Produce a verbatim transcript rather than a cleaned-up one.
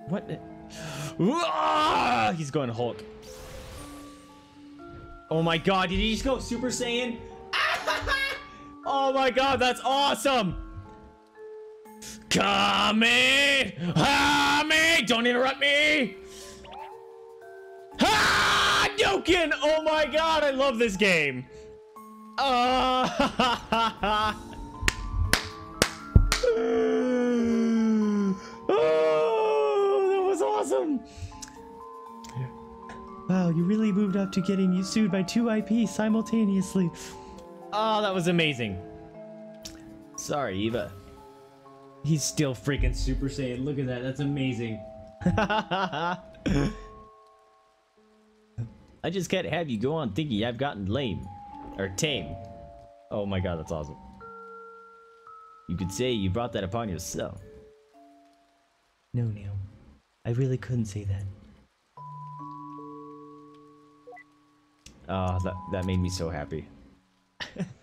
What? Ah, he's going Hulk. Oh my god, did he just go Super Saiyan? Oh my god, that's awesome! Kamehame! Don't interrupt me! Ha-Douken! Oh my god, I love this game! Uh, oh, that was awesome! Wow, you really moved up to getting you sued by two I Ps simultaneously. Oh, that was amazing. Sorry, Eva. He's still freaking Super Saiyan. Look at that. That's amazing. I just can't have you go on thinking I've gotten lame. Or tame. Oh my god, that's awesome. You could say you brought that upon yourself. No, Neil. I really couldn't say that. Oh, that, that made me so happy.